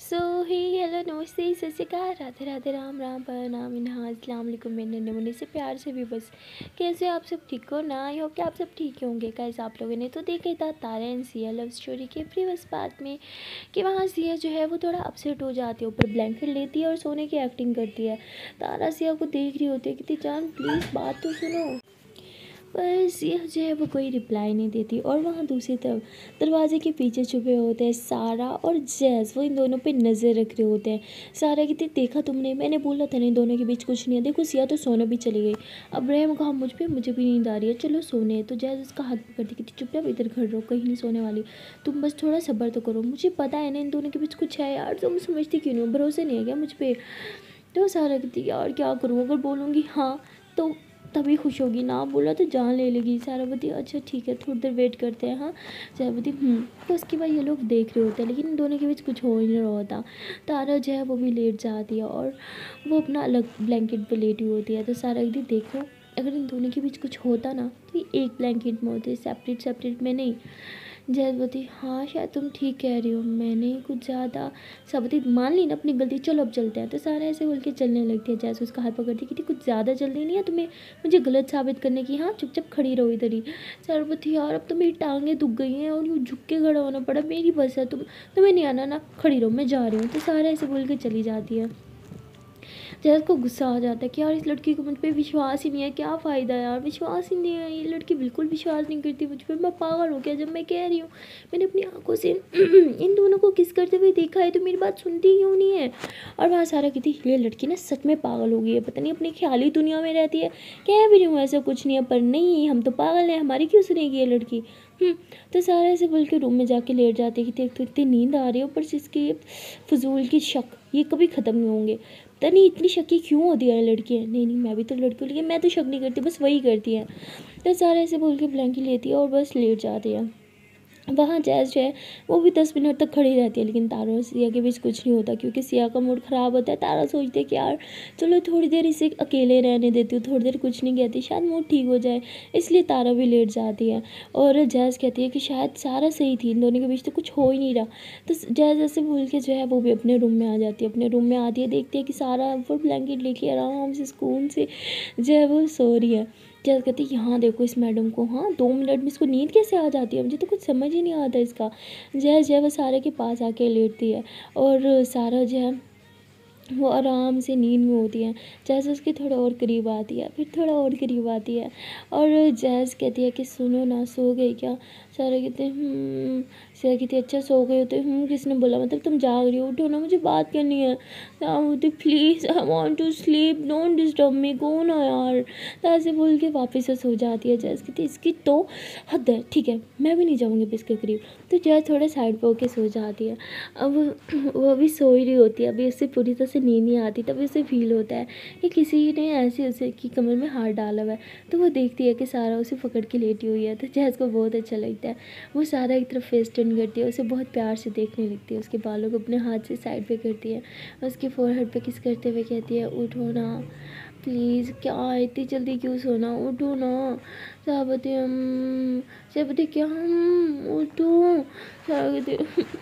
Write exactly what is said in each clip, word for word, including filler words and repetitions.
सो ही hello नमस्ते सत श्री अकाल राधे राधे राम राम प्रणाम इन्हा अस्सलाम वालेकुम मेरे नन्हे मुन्ने से प्यार से भी बस कैसे हो आप सब ठीक हो ना। आई होप कि आप सब ठीक होंगे। गाइस आप लोगों ने तो देखा था Tara and Siya love story के प्रीवियस पार्ट में कि वहाँ सिया जो है वो थोड़ा अपसेट हो जाती है, ऊपर ब्लैंकेट लेती है और सोने की एक्टिंग करती है। तारा सिया को देख रही होती है कि जान प्लीज़ बात तो सुनो, पर सिया जो है वो कोई रिप्लाई नहीं देती। और वहाँ दूसरी तरफ दरवाजे के पीछे छुपे होते हैं सारा और जैस, वो इन दोनों पे नज़र रख रहे होते हैं। सारा कहती देखा तुमने, मैंने बोला था ना इन दोनों के बीच कुछ नहीं है। देखो सिया तो सोने भी चली गई। अब रहम कहा मुझ पर, मुझे भी नींद आ रही है, चलो सोने। तो जैस उसका हाथ पकड़ती कहती चुपचाप इधर घर रहो, कहीं नहीं सोने वाली, तुम बस थोड़ा सब्र तो करो, मुझे पता है ना इन दोनों के बीच कुछ है यार, तुम समझती क्यों नहीं हो, भरोसे नहीं है क्या मुझ पर। तो सारा कहती यार क्या करूँ, अगर बोलूँगी हाँ तो तभी खुश होगी, ना बोला तो जान ले लेगी। सारावती अच्छा ठीक है थोड़ी देर वेट करते हैं। हाँ सारावती हम्म तो उसके बाद ये लोग देख रहे होते हैं, लेकिन इन दोनों के बीच कुछ हो ही नहीं रहा होता। तारा जो है वो भी लेट जाती है और वो अपना अलग ब्लैंकेट पे लेटी होती है। तो सारा कहती देखो अगर इन दोनों के बीच कुछ होता ना तो ये एक ब्लैंकेट में होते, सेपरेट सेपरेट में नहीं। जयवती हाँ शायद तुम ठीक कह रही हो, मैंने कुछ ज़्यादा। सावती मान ली ना अपनी गलती, चलो अब चलते हैं। तो सारा ऐसे बोल के चलने लगती है। जैसे उसका हाथ पकड़ती कि कुछ ज़्यादा जल्दी नहीं है तुम्हें मुझे गलत साबित करने की, हाँ चुपचाप खड़ी रहो इधर ही। सरबती यार अब तो मेरी टांगें दुख गई हैं और यूँ झुक के खड़ा होना पड़ा, मेरी बस है, तुम तुम्हें नहीं आना ना, खड़ी रहो मैं जा रही हूँ। तो सारा ऐसे बोल के चली जाती है। जैस को गुस्सा आ जाता है कि यार इस लड़की को मुझ पर विश्वास ही नहीं है, क्या फ़ायदा यार, विश्वास ही नहीं है, ये लड़की बिल्कुल विश्वास नहीं करती मुझ पर, मैं पागल हो गया जब मैं कह रही हूँ। मैंने अपनी आंखों से इन दोनों को किस करते हुए देखा है, तो मेरी बात सुनती क्यों नहीं है। और वहाँ सारा कहती ये लड़की ना सच में पागल हो गई है, पता नहीं अपनी ख्याली दुनिया में रहती है, कह भी रही हूँ ऐसा कुछ नहीं है, पर नहीं हम तो पागल हैं, हमारी क्यों सुनेगी ये लड़की। तो सारा ऐसे बोल के रूम में जाके लेट जाते कि एक तो इतनी नींद आ रही है, ऊपर से इसकी ये फजूल की शक ये कभी ख़त्म नहीं होंगे, पता नहीं इतनी शक्की क्यों होती है लड़कियाँ। नहीं नहीं मैं भी तो लड़की हूँ, लेकिन मैं तो शक नहीं करती, बस वही करती है। तो सारा ऐसे बोल के ब्लैंकेट लेती है और बस लेट जाती है। वहाँ जैस जो है वो भी दस मिनट तक खड़ी रहती है, लेकिन तारा और सिया के बीच कुछ नहीं होता, क्योंकि सिया का मूड ख़राब होता है। तारा सोचती है कि यार चलो थोड़ी देर इसे अकेले रहने देती हूँ, थोड़ी देर कुछ नहीं कहती, शायद मूड ठीक हो जाए, इसलिए तारा भी लेट जाती है। और जैस कहती है कि शायद सारा सही थी, इन दोनों के बीच तो कुछ हो ही नहीं रहा। तो जैस ऐसे बोल के जो है वो भी अपने रूम में आ जाती है। अपने रूम में आती है, देखती है कि सारा ऊपर ब्लैंकेट लेके आराम से सुकून से जो है वो सो रही है। जैस कहती है यहाँ देखो इस मैडम को, हाँ दो मिनट में इसको नींद कैसे आ जाती है, मुझे तो कुछ समझ ही नहीं आता इसका। जय जय वो सारा के पास आके लेटती है और सारा जो है वो आराम से नींद में होती है। जैस उसके थोड़ा और करीब आती है, फिर थोड़ा और करीब आती है और जैस कहती है कि सुनो ना सो गई क्या। सारा कहते हैं सारा कहती है अच्छा सो गए होते हूँ, किसने बोला, मतलब तुम जाग रही हो, उठो ना मुझे बात करनी है। होती please I want to sleep don't disturb me, कौन हो यार। तो ऐसे बोल के वापस से सो जाती है। जैस कहती इसकी तो हद है, ठीक है मैं भी नहीं जाऊँगी अब इसके करीब। तो जैस थोड़ा साइड पर होके सो जाती है। अब वो अभी सो ही रही होती है, अभी उससे पूरी तरह से नींद नहीं आती, तभी उसे फील होता है कि किसी ने ऐसे उसे की कमर में हाथ डाला हुआ है। तो वो देखती है कि सारा उसे पकड़ के लेटी हुई है। तो जैस को बहुत अच्छा लगता है, वो सारा एक तरफ फेस टर्न करती है, उसे बहुत प्यार से देखने लगती है, उसके बालों को अपने हाथ से साइड पे करती है, उसके फोरहेड पे किस करते हुए कहती है उठो ना प्लीज़, क्या इतनी जल्दी क्यों सोना, उठो ना। साबती हम साबती क्या हम उठो, साबती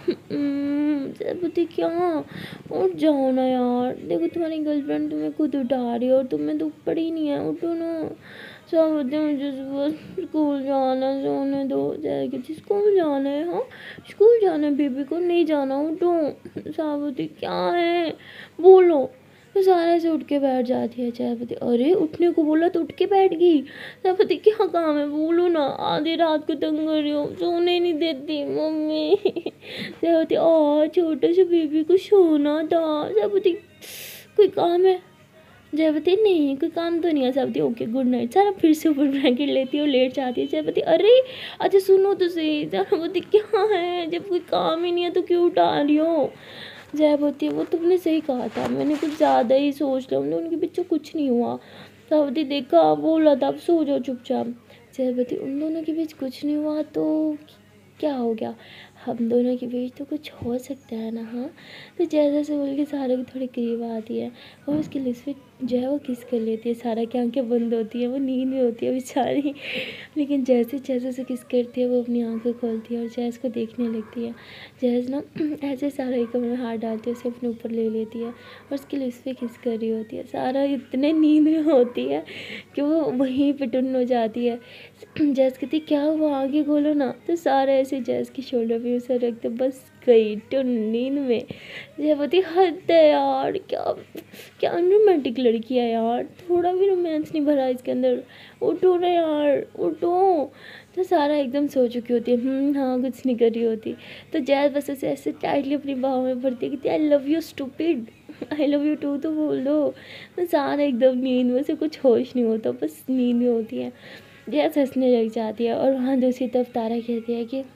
साबती क्या उठ जाओ ना यार, देखो तुम्हारी गर्लफ्रेंड तुम्हें खुद उठा रही है और तुम्हें दुख पड़ी नहीं है, उठो ना। साबती मुझे सुबह स्कूल जाना, सोने दो। जाएगी स्कूल जाना है, हाँ स्कूल जाना है, बेबी को नहीं जाना, उठो। साबती क्या है बोलो। तो सारा से उठ के बैठ जाती है जयापति, अरे उठने को बोला तो उठ के बैठ गई। जयापति क्या काम है बोलो ना, आधी रात को तंग कर रही हो, सोने नहीं देती मम्मी। जयापति आ छोटे से बेबी को सोना था। जयापति कोई काम है, जयवती नहीं कोई काम तो नहीं है। सावती ओके गुड नाइट। सारा फिर से ऊपर ब्लैंकेट लेती है और लेट जाती है। जयवती अरे अच्छा सुनो तो सही, जयवती क्या है, जब कोई काम ही नहीं है तो क्यों उठा रही हो। जयवती वो तुमने सही कहा था, मैंने कुछ ज़्यादा ही सोच लिया, हमने उनके बच्चों कुछ नहीं हुआ। सावती देखा बोला था अब सो जाओ चुपचाप। जयवती उन दोनों के बीच कुछ नहीं हुआ तो क्या हो गया, हम दोनों के बीच तो कुछ हो सकता है ना, हाँ। तो जैसे जैसे बोल के सारा के थोड़ी करीब आती है और उसकी लिप्स पे जो है वो किस कर लेती है। सारा की आंखें बंद होती है, वो नींद में होती है बेचारी। लेकिन जैसे जैसे से किस करती है वो अपनी आंखें खोलती है और जैस को देखने लगती है। जैस ना ऐसे सारा के कमरे में हाथ डालती है, उसे अपने ऊपर ले लेती है और उसकी लिप्स पे किस कर रही होती है। सारा इतने नींद में होती है कि वो वहीं पे टुन्न हो जाती है। जैस कहती क्या हुआ, आगे खोलो ना। तो सारा ऐसे जैस की शोल्डर पे उसे रखते बस गई टुन्न नींद में। जय बोलती हद है यार, क्या क्या रोमांटिक लड़की है यार, थोड़ा भी रोमांस नहीं भरा इसके अंदर। उठो ना यार, उठो। तो सारा एकदम सो चुकी होती है, हम्म हाँ कुछ नहीं कर रही होती। तो जैस बस उसे ऐसे टाइटली अपनी बाहों में भरती है, कहती I love you stupid, I love you too तो बोल दो। तो सारा एकदम नींद में से कुछ होश नहीं होता, बस नींद में होती है। जैस हंसने लग जाती है और वहाँ दूसरी तरफ तारा कहती है कि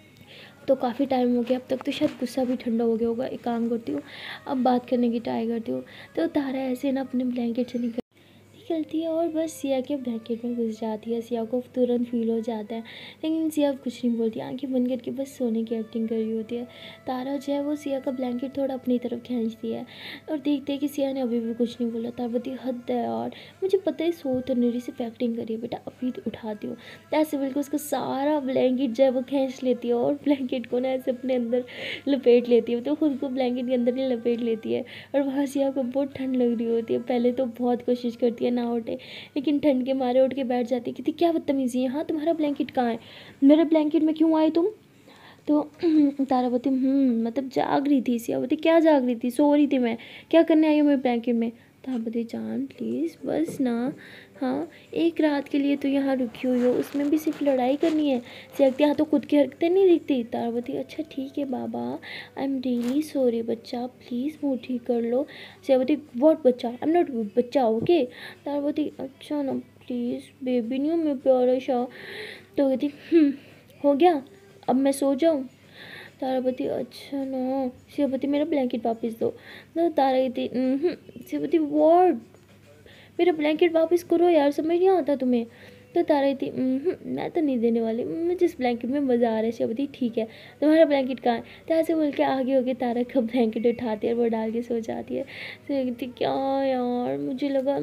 तो काफ़ी टाइम हो गया, अब तक तो शायद गुस्सा भी ठंडा हो गया होगा, एक काम करती हूँ अब बात करने की ट्राई करती हूँ। तो तारा ऐसे ना अपने ब्लैंकेट से निकल निकलती है और बस सिया के ब्लैंकेट में घुस जाती है। सिया को तुरंत फील हो जाता है, लेकिन सिया कुछ नहीं बोलती, आंखें बंद करके बस सोने की एक्टिंग कर रही होती है। तारा जो है वो सिया का ब्लैंकेट थोड़ा अपनी तरफ खींचती है और देखते हैं कि सिया ने अभी भी कुछ नहीं बोला। तारा बोलती हद है यार, मुझे पता है सो तो नहीं रही, सिर्फ एक्टिंग करिए बेटा, अभी तो उठाती हूँ। तो ऐसे बिल्कुल उसका सारा ब्लैंकेट जो है वो खींच लेती है और ब्लैंकेट को ना ऐसे अपने अंदर लपेट लेती है। तो खुद को ब्लैंकेट के अंदर ही लपेट लेती है और वहाँ सिया को बहुत ठंड लग रही होती है। पहले तो बहुत कोशिश करती है ना उठे, लेकिन ठंड के मारे उठ के बैठ जाती। कहती क्या बदतमीजी है, हाँ तुम्हारा ब्लैंकेट कहाँ है, मेरे ब्लैंकेट में क्यों आए तुम। तो तारावती हम्म मतलब जाग रही थी। सियावती क्या जाग रही थी, सो रही थी मैं, क्या करने आई हूँ मेरे ब्लैंकेट में। तारावती जान प्लीज़ बस ना, हाँ एक रात के लिए तो यहाँ रुकी हुई हो, उसमें भी सिर्फ लड़ाई करनी है। सियावती हाँ तो खुद की हरकतें नहीं दिखती। तारावती अच्छा ठीक है बाबा, आई एम रियली सॉरी बच्चा, प्लीज़ मुँह ठीक कर लो। सियावती व्हाट बच्चा, आई एम नॉट बच्चा ओके। तारावती अच्छा ना प्लीज़, बेबी नहीं हूँ मैं प्यारा सा। तो कहती हो गया, अब मैं सो जाऊँ। तारापति अच्छा ना। शिवपति मेरा ब्लैंकेट वापस दो। तो तारा कहती शिवपति वॉट, मेरा ब्लैंकेट वापस करो यार, समझ नहीं आता तुम्हें। तो तारा कहती मैं तो नहीं देने वाली, मुझे इस ब्लैंकेट में मज़ा आ रहा है। शिवपति ठीक है, तुम्हारा ब्लैंकेट कहाँ है। तो ऐसे बोल के आगे होके तारा का ब्लैंकेट उठाती है और वो डाल के सो जाती है। तो कहती क्या यार, मुझे लगा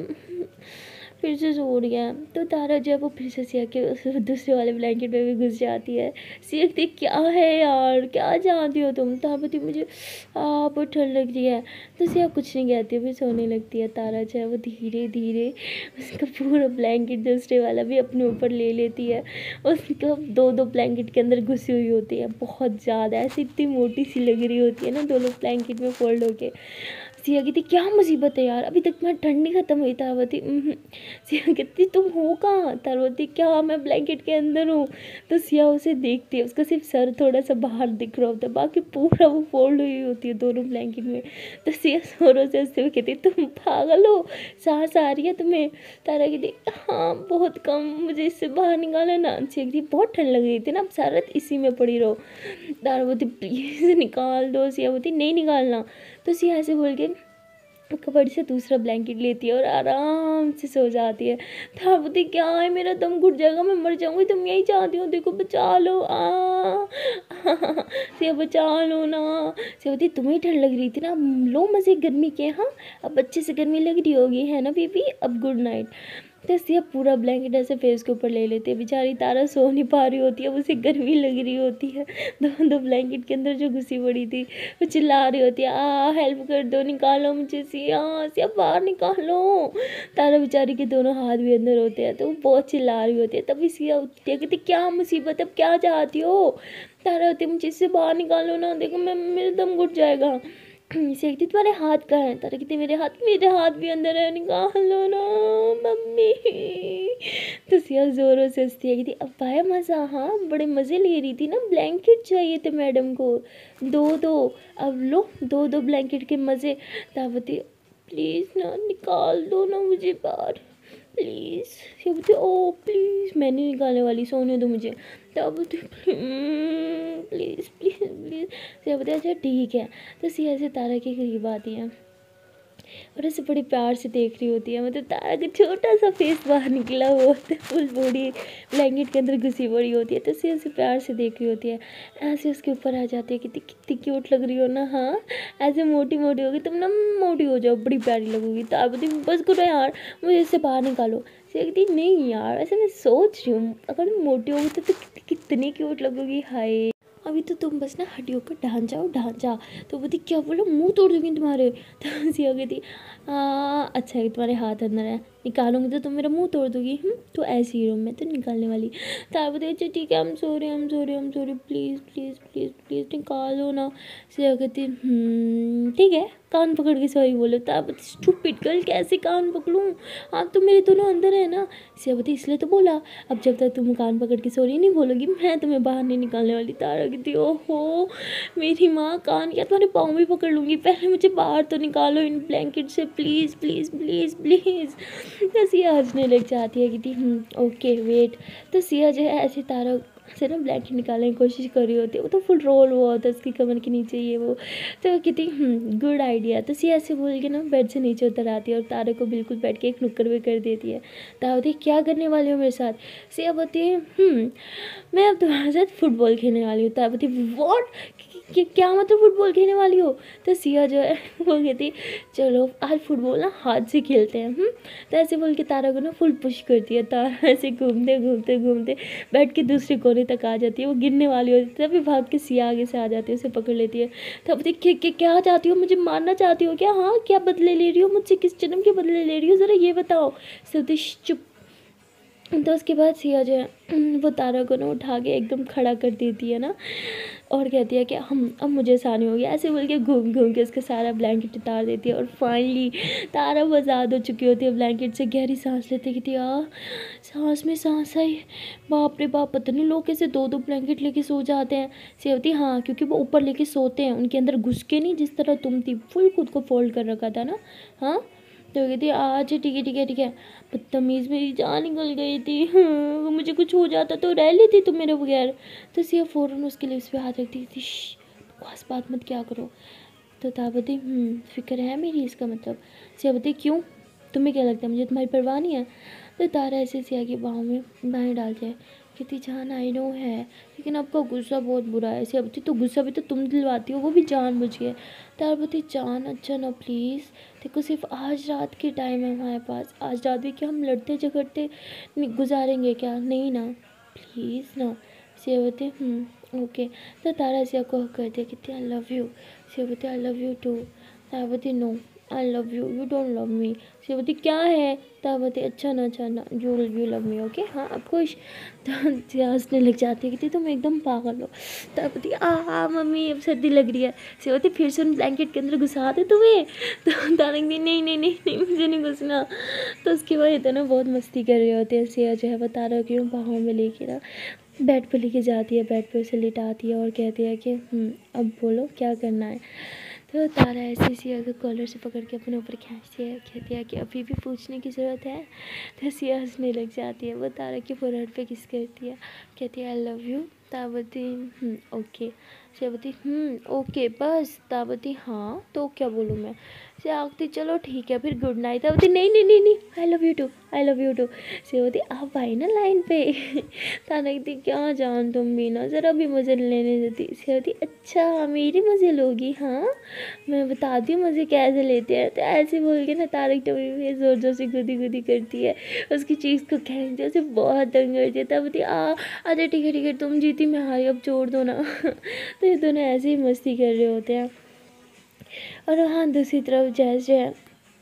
फिर से सो रही है। तो तारा जो है वो फिर से सिया के उस दूसरे वाले ब्लैंकेट में भी घुस जाती है। सिया कहती क्या है यार, क्या जानती हो तुम। तारापति मुझे आ बहुत ठंड लग रही है। तो सिया कुछ नहीं कहती, फिर सोने लगती है। तारा जो है वो धीरे धीरे उसका पूरा ब्लैंकेट दूसरे वाला भी अपने ऊपर ले लेती है। उसका दो दो ब्लैंकेट के अंदर घुसी हुई होती है, बहुत ज़्यादा ऐसी इतनी मोटी सी लग रही होती है ना दोनों ब्लैंकेट में फोल्ड होके। सिया कहती क्या मुसीबत है यार, अभी तक तुम्हारी ठंड नहीं खत्म हुई। तारावती सिया कहती तुम हो कहाँ। तारावती क्या मैं ब्लैंकेट के अंदर हूँ। तो सिया उसे देखती है, उसका सिर्फ सर थोड़ा सा बाहर दिख रहा होता है, बाकी पूरा वो फोल्ड हुई होती है दोनों ब्लैंकेट में। तो सिया जोरों से हंसते हुए कहती तुम पागल हो, सांस आ रही है तुम्हें। तारा कहती हाँ बहुत कम, मुझे इससे बाहर निकालो ना। सिया कहती बहुत ठंड लग रही थी ना, अब सारा रात इसी में पड़ी रहो। तारावती प्लीज़ निकाल दो। सिया बोलती नहीं निकालना। तो सिया ऐसे बोल के कबर्ड से दूसरा ब्लैंकेट लेती है और आराम से सो जाती है। तारावती क्या है, मेरा दम घुट जाएगा, मैं मर जाऊंगी, तुम यही चाहती हो, देखो बचा लो। आ सिया बचा लो ना। सिया बोलती तुम्हें ठंड लग रही थी ना, लो मज़े गर्मी के। हाँ अब अच्छे से गर्मी लग रही होगी है ना बेबी, अब गुड नाइट। तो सिया पूरा ब्लैंकेट ऐसे फेस के ऊपर ले लेती है। बेचारी तारा सो नहीं पा रही होती है, उसे गर्मी लग रही होती है। दो दो ब्लैंकेट के अंदर जो घुसी पड़ी थी वो चिल्ला रही होती है आ हेल्प कर दो, निकालो मुझे सिया, सिया बाहर निकालो। तारा बेचारी के दोनों हाथ भी अंदर होते हैं तो वो बहुत चिल्ला रही होती है। तभी सिया उठती है, कहती क्या मुसीबत, अब क्या चाहती हो। तारा होती है मुझे इससे बाहर निकालो ना, देखो मैं मेरा दम घुट जाएगा। सिया कहती तुम्हारे हाथ कहाँ है। तारा कहती मेरे हाथ, मेरे हाथ भी अंदर है, निकालो ना मम्मी। तो सिया जोरों से हंसती है, कहती अब आया मज़ा, हाँ बड़े मज़े ले रही थी ना, ब्लैंकेट चाहिए थे मैडम को, दो दो अब लो दो दो ब्लैंकेट के मज़े। तावती प्लीज़ ना निकाल दो ना मुझे बाहर प्लीज़। सिया बोलती ओ प्लीज़ मैं नहीं निकालने वाली, सोने दो मुझे। तब बोलती प्लीज़ प्लीज़ प्लीज़। सिया बोलती अच्छा ठीक है। तो सिया से तारा के करीब आती है और ऐसे बड़े प्यार से देख रही होती है। मतलब तारा का छोटा सा फेस बाहर निकला हुआ होता है, फुल बॉडी ब्लैंकेट के अंदर घुसी पड़ी होती है, तो उसे ऐसे प्यार से देख रही होती है। ऐसे उसके ऊपर आ जाती है, कितनी कितनी क्यूट लग रही हो ना, हाँ ऐसे मोटी मोटी होगी तुम ना, मोटी हो जाओ बड़ी प्यारी लगोगी। तारा बोलती बस करो यार, मुझे इससे बाहर निकालो। से कहती नहीं यार, ऐसे मैं सोच रही हूँ अगर मोटी होगी तो, तो कितनी क्यूट लगोगी, हाय अभी तो तुम बस ना हड्डियों का ढांचा हो ढांचा। तो बोलती क्या बोलो, मुंह तोड़ दूँगी तुम्हारे। तो सिया कहती अच्छा है तुम्हारे हाथ अंदर है, निकालूंगी तो तुम मेरा मुंह तोड़ दोगी। हम्म तो ऐसी ही हूँ मैं तो निकालने वाली। तारा बोलती अच्छा ठीक है, हम सॉरी हम सॉरी हम sorry, please please please please निकालो ना। सिया कहती ठीक है, कान पकड़ के सॉरी बोलो। तारा बोलती स्टूपिड गर्ल, कैसे कान पकड़ूँ, आप तो मेरे दोनों अंदर है ना। सिया बोलती इसलिए तो बोला, अब जब तक तुम कान पकड़ के सॉरी नहीं बोलोगी मैं तुम्हें बाहर नहीं निकालने वाली। तारा कहती ओहो मेरी माँ, कान क्या तुम्हारे पाँव भी पकड़ लूँगी, पहले मुझे बाहर तो निकालो इन ब्लैंकेट से, प्लीज़ प्लीज़ प्लीज़ प्लीज़। तो सिया हंसने लग जाती है, कहती ओके वेट। तो सिया जो है ऐसे तारा से ना ब्लैंकेट निकालने की कोशिश कर रही होती है, वो तो फुल रोल हुआ होता है उसकी कमर के नीचे ये वो। तो वो कहती गुड आइडिया। तो सिया ऐसे बोल के ना बेड से नीचे उतर आती है और तारा को बिल्कुल बैठ के एक नुक्कड़ में कर देती है। तारा बोलती क्या करने वाली हो मेरे साथ। सिया बोलती है मैं अब तुम्हारे साथ फुटबॉल खेलने वाली हूँ। तारा बोलती वॉट, क्या मतलब फुटबॉल खेलने वाली हो। तो सिया जो है वो कहती चलो आज फुटबॉल ना हाथ से खेलते हैं। हम्म तो ऐसे बोल के तारा को ना फुल पुश करती है। तारा ऐसे घूमते घूमते घूमते बैठ के दूसरे कोने तक आ जाती है, वो गिरने वाली होती है तभी भाग के सिया आगे से आ जाती है, उसे पकड़ लेती है। तब देखिए क्या क्या चाहती हो, मुझे मारना चाहती हो क्या, हाँ क्या बदले ले रही हो मुझसे, किस जन्म के बदले ले रही हो ज़रा ये बताओ। सब चुप। तो उसके बाद सिया जो है वो तारा को ना उठा के एकदम खड़ा कर देती है ना, और कहती है कि हम अब मुझे आसानी होगी, ऐसे बोल के घूम घूम के उसका सारा ब्लैंकेट उतार देती है। और फाइनली तारा आज़ाद हो चुकी होती है ब्लैंकेट से, गहरी सांस लेती कहती यार सांस में सांस आई, बाप रे बाप पता नहीं लोग कैसे दो दो ब्लैंकेट लेके सो जाते हैं। सेवती हाँ क्योंकि वो ऊपर लेके सोते हैं, उनके अंदर घुस के नहीं, जिस तरह तुम थी फुल खुद को फोल्ड कर रखा था ना। हाँ तो कहती आज ठीक है ठीक है ठीक है, बदतमीज़ मेरी जान निकल गई थी, हाँ, मुझे कुछ हो जाता तो रह लेती तुम मेरे बगैर। तो सिया फ़ौरन उसके लिप्स पे हाथ रखती थी, बकवास बात मत क्या करो। तो ताबती फिक्र है मेरी, इसका मतलब। सिया बताई क्यों, तुम्हें क्या लगता है मुझे तुम्हारी परवाह नहीं है। तो तारा ऐसे सिया की बाहों में बाहें डालते हैं, कहती जान आई नो है लेकिन आपका गुस्सा बहुत बुरा है। सिया बताई तो गुस्सा भी तो तुम दिलवाती हो, वो भी जान बुझ के। तारा बताई जान अच्छा ना प्लीज़, देखो सिर्फ आज रात के टाइम है हमारे पास, आज रात भी क्या हम लड़ते झगड़ते गुजारेंगे क्या, नहीं ना प्लीज़ ना। सिया बताई ओके। तो तारा सिया को हक कर दिया, कहती आई लव यू। सिया बताई I love you too. Tara बताई no I love you, you don't love me. Siya बताई क्या है। तारा बताई अच्छा ना अच्छा ना you you love me okay, हाँ अब खुश। तो सिया हंसने लग जाती है, कहती तुम एकदम पागल हो। तारा बताई आ मम्मी अब सर्दी लग रही है। सिया बताई फिर से उन ब्लैंकेट के अंदर घुसा दे तुम्हें। तो तारा कहती नहीं नहीं नहीं नहीं मुझे नहीं घुसना। तो उसके बाद ये दोनों बहुत मस्ती कर रहे होते हैं। सिया जो है वो तारा की बाहों में लेके ना बेड पर लेके जाती है, बेड पर उसे लिटाती है और कहती है कि अब बोलो क्या करना है। तो तारा ऐसे सिया के कॉलर से पकड़ के अपने ऊपर खींचती है, कहती है कि अभी भी पूछने की ज़रूरत है। तो सिया हंसने लग जाती है, वो तारा के फोरहेड पे किस करती है, कहती है आई लव यू। ताबती ओके। सियावती ओके बस। ताबती हाँ तो क्या बोलूँ मैं। सियावती चलो ठीक है फिर गुड नाइट। ताबती नहीं नहीं नहीं नहीं I love you too I love you too. Siyavati आप आई ना लाइन पे। तारा कहती क्या जान तुम भी ना ज़रा भी मज़े लेने देती। सियावती अच्छा मेरी मज़े लोगी, हाँ मैं बताती हूँ मज़े कैसे लेते हैं। तो ऐसे बोल के ना तारक टमी में ज़ोर ज़ोर से गुदी गुदी करती है, उसकी चीज़ को खींचती है, उसे बहुत तंग करती है। तब बोलती आ अच्छा ठीक है ठीक है तुम जीती मैं हारी अब छोड़ दो ना। तो ये दोनों ऐसे ही मस्ती कर रहे होते हैं। और हाँ दूसरी तरफ जैस जो है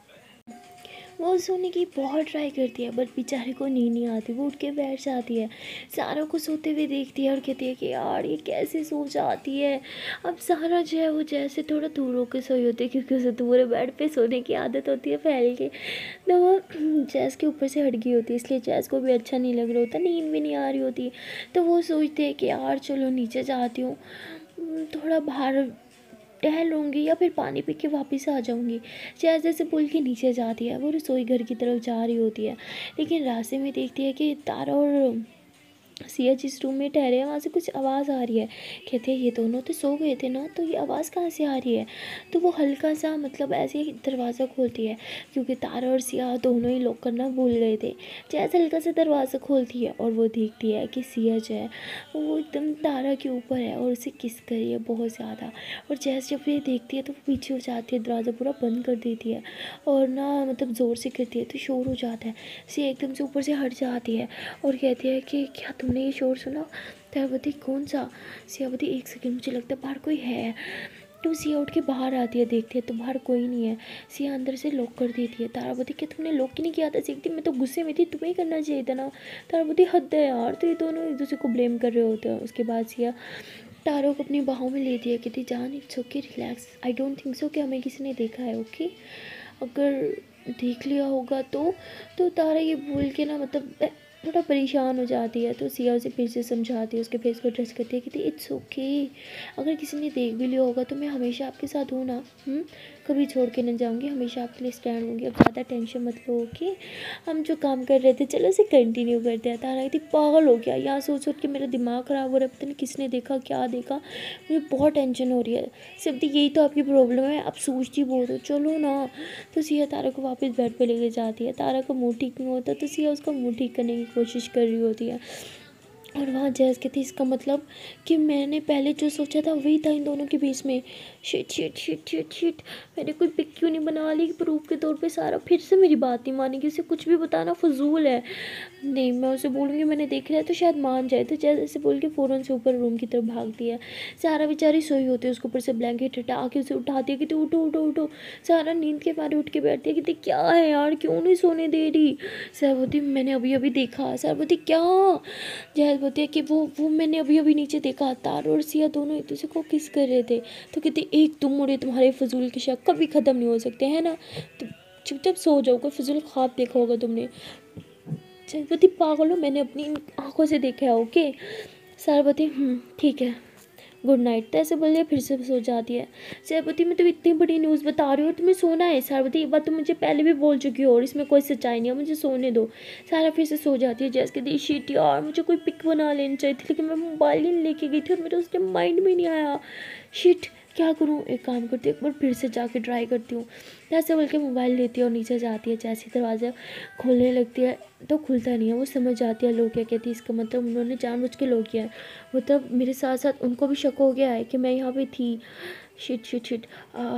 वो सोने की बहुत ट्राई करती है बट बेचारे को नींद नहीं आती, वो उठ के बैठ जाती है, सारा को सोते हुए देखती है और कहती है कि यार ये कैसे सो जाती है। अब सारा जो है वो जैसे थोड़ा दूर होकर सोई होती है क्योंकि उसे पूरे बेड पे सोने की आदत होती है फैल के। तो वो जैस के ऊपर से हट गई होती है, इसलिए जैस को भी अच्छा नहीं लग रहा होता, नींद भी नहीं आ रही होती। तो वो सोचती है कि यार चलो नीचे जाती हूँ, थोड़ा बाहर टहल लूँगी या फिर पानी पी के वापस आ जाऊँगी। जैसे जैसे बोल के नीचे जाती है, वो रसोई घर की तरफ जा रही होती है, लेकिन रास्ते में देखती है कि तारा और सिया जिस रूम में ठहरे हैं वहाँ से कुछ आवाज़ आ रही है। कहते हैं ये दोनों तो सो गए थे ना, तो ये आवाज़ कहाँ से आ रही है। तो वो हल्का सा मतलब ऐसे ही दरवाज़ा खोलती है, क्योंकि तारा और सिया दोनों ही लॉक करना भूल गए थे। जैसे हल्का सा दरवाज़ा खोलती है और वो देखती है कि सिया जो है वो एकदम तारा के ऊपर है और उसे किस कर रही है बहुत ज़्यादा। और जैसे जब ये देखती है तो वो पीछे हो जाती है, दरवाज़ा पूरा बंद कर देती है और ना मतलब ज़ोर से करती है तो शोर हो जाता है। सिया एकदम से ऊपर से हट जाती है और कहती है कि क्या तुमने ये शोर सुना। तारावती कौन सा। सियावती एक सेकंड, मुझे लगता है बाहर कोई है। तो सिया उठ के बाहर आती है, देखती है तो बाहर कोई नहीं है। सिया अंदर से लॉक कर देती है। तारावती क्या तुमने लॉक ही नहीं किया था। सीखती मैं तो गुस्से में थी, तुम्हें ही करना चाहिए था ना। तारावती हद है यार, तो ये दोनों एक दूसरे को ब्लेम कर रहे होते हैं। उसके बाद सिया तारा को अपनी बाहों में लेती है, कहती जान it's okay relax, I don't think so कि हमें किसी ने देखा है। ओके अगर देख लिया होगा तो तो तारा ये बोल के ना मतलब थोड़ा परेशान हो जाती है। तो सिया उसे फिर से समझाती है, उसके फेस को टच करती है, कहती इट्स ओके, अगर किसी ने देख भी लिया होगा तो मैं हमेशा आपके साथ हूँ ना, हुँ? कभी छोड़ के नहीं जाऊँगी, हमेशा आपके लिए स्टैंड होंगी। अब ज़्यादा टेंशन मत लो। ओके हम जो काम कर रहे थे चलो उसे कंटिन्यू करते हैं। तारा कहती पागल हो गया, यहाँ सोच सोच के मेरा दिमाग ख़राब हो रहा है, पता नहीं किसने देखा क्या देखा, मुझे बहुत टेंशन हो रही है। सिर्फ यही तो आपकी प्रॉब्लम है, आप सोचती बहुत हो, चलो ना। तो सिया तारा को वापस बेड पे लेके जाती है। तारा का मूड ठीक नहीं होता तो सिया उसका मूड ठीक करने की कोशिश कर रही होती है। और वहाँ जैज़ कहती इसका मतलब कि मैंने पहले जो सोचा था वही था इन दोनों के बीच में। Shit shit shit shit shit, मैंने कोई पिक क्यों नहीं बना ली प्रूफ के तौर पे। सारा फिर से मेरी बात नहीं मानेगी, उसे कुछ भी बताना फजूल है। नहीं मैं उसे बोलूँगी मैंने देख लिया तो शायद मान जाए। तो जैसे ऐसे बोल के फ़ौरन से ऊपर रूम की तरफ भागती है। सारा बेचारी सोई होती है, उसके ऊपर से ब्लैंकेट हटा के उसे उठाती है कि तू उठो उठो उठो। सारा नींद के मारे उठ के बैठती है कि क्या है यार, क्यों नहीं सोने दे रही। सहबूती मैंने अभी अभी देखा। सहबूती क्या। जहर बोलती है कि वो वो मैंने अभी अभी नीचे देखा, तारा और सिया दोनों एक दूसरे को किस कर रहे थे। तो कहते एक तुम और तुम्हारे फजूल के शक कभी ख़त्म नहीं हो सकते हैं ना, तो चुपचाप सो जाओ, कोई फजूल ख्वाब देखा होगा तुमने। सरबती पागल हो, मैंने अपनी आंखों से देखा है। ओके सरबती ठीक है गुड नाइट। तो ऐसे बोलिए फिर से सो जाती है। सरबती मैं तो इतनी बड़ी न्यूज़ बता रही हूँ तुम्हें सोना है। सरबती ये बात तो मुझे पहले भी बोल चुकी हो और इसमें कोई सच्चाई नहीं है, मुझे सोने दो। सारा फिर से सो जाती है। जैसे कहती शीट यार मुझे कोई पिक बना लेनी चाहिए थी, लेकिन मैं मोबाइल ही लेके गई थी और मेरे उसके माइंड में नहीं आया। शीट क्या करूँ, एक काम करती हूँ एक बार फिर से जाके ट्राई करती हूँ। ऐसे बोल के मोबाइल लेती है और नीचे जाती है। जैसे दरवाज़ा खोलने लगती है तो खुलता नहीं है। वो समझ जाती है लोग क्या कहती है, इसका मतलब उन्होंने जानबूझ के लो किया है। मतलब मेरे साथ साथ उनको भी शक हो गया है कि मैं यहाँ पे थी। Shit shit shit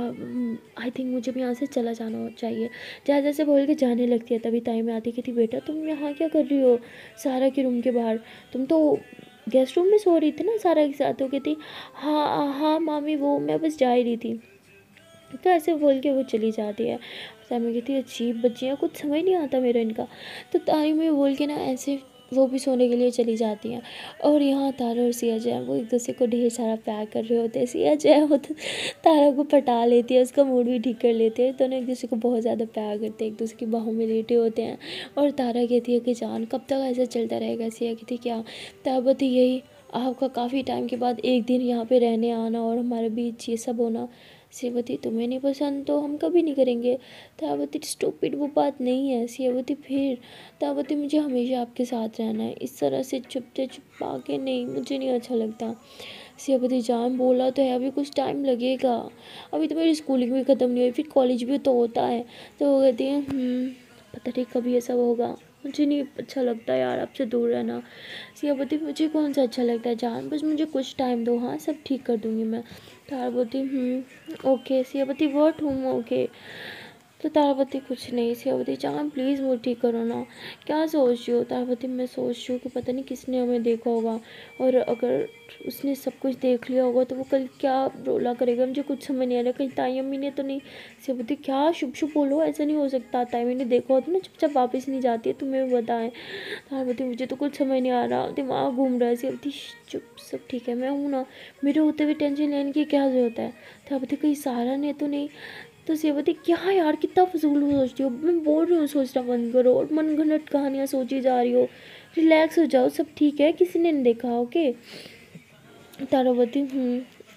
I think मुझे भी यहाँ से चला जाना चाहिए। जैसे जैसे बोल के जाने लगती है तभी टाइम में आती कहती बेटा तुम यहाँ क्या कर रही हो सारा के रूम के बाहर, तुम तो गेस्ट रूम में सो रही थी ना सारा के साथ। तो कहती हाँ हाँ मामी वो मैं बस जा ही रही थी। तो ऐसे बोल के वो चली जाती है। मैं कहती है अजीब बच्चियाँ, कुछ समझ नहीं आता मेरा इनका। तो तारी में बोल के ना ऐसे वो भी सोने के लिए चली जाती हैं। और यहाँ तारा और सिया जो है वो एक दूसरे को ढेर सारा प्यार कर रहे होते हैं। सिया जो है वो तो तारा को पटा लेती है, उसका मूड भी ठीक कर लेते हैं। दोनों एक दूसरे को बहुत ज़्यादा प्यार करते हैं, एक दूसरे की बाहों में लेटे होते हैं। और तारा कहती है कि जान कब तक ऐसा चलता रहेगा। सिया कहती क्या ताबत यही आपका काफ़ी टाइम के बाद एक दिन यहाँ पे रहने आना और हमारे बीच ये सब होना। सेवती तुम्हें नहीं पसंद तो हम कभी नहीं करेंगे। तावती स्टूपिड वो बात नहीं है। सेवती फिर तावती मुझे हमेशा आपके साथ रहना है, इस तरह से छुपते छुपा के नहीं, मुझे नहीं अच्छा लगता। सेवती जान बोला तो है अभी कुछ टाइम लगेगा, अभी तो मेरी स्कूलिंग भी ख़त्म नहीं हुई, फिर कॉलेज भी तो होता है। तो वो कहती है पता नहीं कभी ऐसा होगा, मुझे नहीं अच्छा लगता यार आपसे दूर रहना। सियावती मुझे कौन सा अच्छा लगता है जान, बस मुझे कुछ टाइम दो, हाँ सब ठीक कर दूँगी मैं। Taravati hmm okay. Siyavati what हूँ ओके। तो तारावती कुछ नहीं। सियावती जान प्लीज़ मुझे ठीक करो ना, क्या सोच रही हो। तारावती मैं सोच रही हूँ कि पता नहीं किसने हमें देखा होगा और अगर उसने सब कुछ देख लिया होगा तो वो कल क्या रोला करेगा, मुझे कुछ समझ नहीं आ रहा। कहीं ताई अम्मी ने तो नहीं। सियावती क्या शुभ शुभ बोलो, ऐसा नहीं हो सकता, ताई अम्मी ने देखा हो तो ना चुपचाप वापस नहीं जाती है, तुम्हें भी बताएं। तारावती मुझे तो कुछ समझ नहीं आ रहा, दिमाग घूम रहा है। सियावती चुप सब ठीक है, मैं हूँ ना, मेरे होते हुए टेंशन लेने की क्या ज़रूरत है। तारावती कहीं सारा ने तो नहीं। तो सेवती क्या यार कितना फजूल सोचती हो, मैं बोल रही हूँ सोचना बंद करो और मन घड़त कहानियाँ सोची जा रही हो, रिलैक्स हो जाओ, सब ठीक है, किसी ने नहीं देखा। Okay Taravati hmm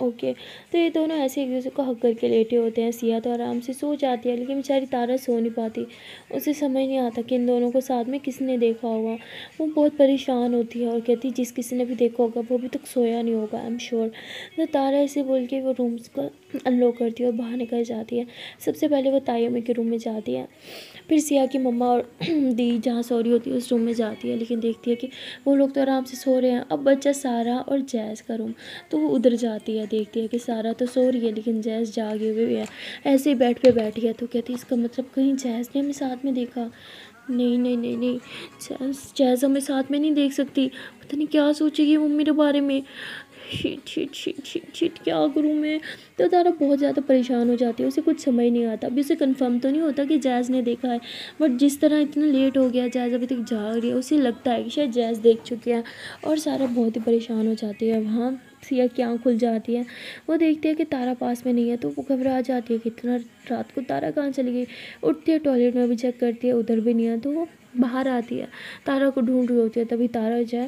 okay. तो ये दोनों ऐसे एक दूसरे को हक करके लेटे होते हैं। सिया तो आराम से सो जाती है, लेकिन बेचारी तारा सो नहीं पाती। उसे समझ नहीं आता कि इन दोनों को साथ में किसने देखा होगा। वो बहुत परेशान होती है और कहती है जिस किसी ने भी देखा होगा वो अभी तक सोया नहीं होगा, आई एम श्योर। तो तारा ऐसे बोल के वो रूम्स को अनलॉक करती है और बाहर निकल जाती है। सबसे पहले वो तायमी के रूम में जाती है, फिर सिया की मम्मा और दी जहाँ सो रही होती है उस रूम में जाती है, लेकिन देखती है कि वो लोग तो आराम से सो रहे हैं। अब बच्चा सारा और जैस का रूम, तो वो उधर जाती है, देखती है कि सारा तो सो रही है लेकिन जैस जागे हुए है, ऐसे ही बेड पे बैठी है। तो कहती है इसका मतलब कहीं जैस ने हमें साथ में देखा। नहीं नहीं नहीं नहीं, जैस जैस हमें साथ में नहीं देख सकती, पता नहीं क्या सोचेगी वो मेरे बारे में। Shit shit shit shit shit, क्या करूँ मैं। तो तारा बहुत ज़्यादा परेशान हो जाती है, उसे कुछ समझ नहीं आता। अभी उसे कंफर्म तो नहीं होता कि जैज़ ने देखा है, बट जिस तरह इतना लेट हो गया, जैज़ अभी तक जाग रही है, उसे लगता है कि शायद जैज़ देख चुके हैं। और सारा बहुत ही परेशान हो जाती है। वहाँ सिया की आँख खुल जाती है, वो देखती है कि तारा पास में नहीं है, तो वो घबरा जाती है कि इतना रात को तारा कहाँ चली गई। उठती है, टॉयलेट में भी चेक करती है, उधर भी नहीं है। तो वो बाहर आती है, तारा को ढूंढ रही होती है। तभी तारा जो है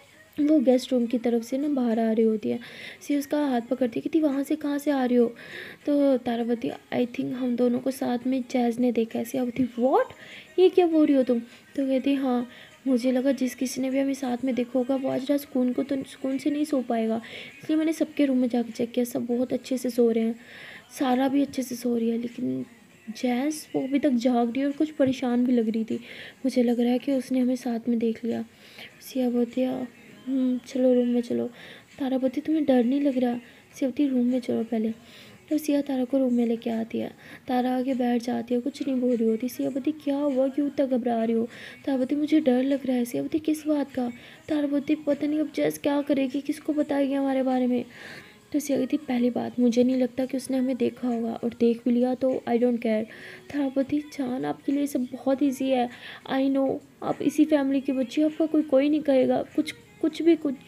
वो गेस्ट रूम की तरफ से ना बाहर आ रही होती है। सी उसका हाथ पकड़ती है, कहती वहाँ से कहाँ से आ रही हो। तो तारा बोलती आई थिंक हम दोनों को साथ में जैज़ ने देखा है। सिया बोलती व्हाट, ये क्या बोल रही हो तुम। तो कहती हाँ, मुझे लगा जिस किसी ने भी हमें साथ में देखा होगा वो आज रात सुकून को तो सुकून से नहीं सो पाएगा, इसलिए मैंने सबके रूम में जाकर चेक किया, सब बहुत अच्छे से सो रहे हैं, सारा भी अच्छे से सो रही है, लेकिन जैज़ वो अभी तक जाग रही है और कुछ परेशान भी लग रही थी। मुझे लग रहा है कि उसने हमें साथ में देख लिया। सिया बोलती है हम्म, चलो रूम में चलो। तारा बोलती तुम्हें डर नहीं लग रहा। सिया बोलती रूम में चलो पहले। तो सिया तारा को रूम में लेके आती है, तारा आगे बैठ जाती है, कुछ नहीं बोल रही होती। सिया बोलती क्या हुआ, क्यों इतना घबरा रही हो। तारा बोलती मुझे डर लग रहा है। सिया बोलती किस बात का। तारा बोलती पता नहीं अब जैस क्या करेगी, किसको बताएगी हमारे बारे में। तो सिया कहती पहली बात मुझे नहीं लगता कि उसने हमें देखा होगा, और देख भी लिया तो आई डोंट केयर। तारा बोलती जान आपके लिए सब बहुत ईजी है, आई नो, आप इसी फैमिली की बच्ची हो, आपका कोई कोई नहीं कहेगा कुछ कुछ भी, कुछ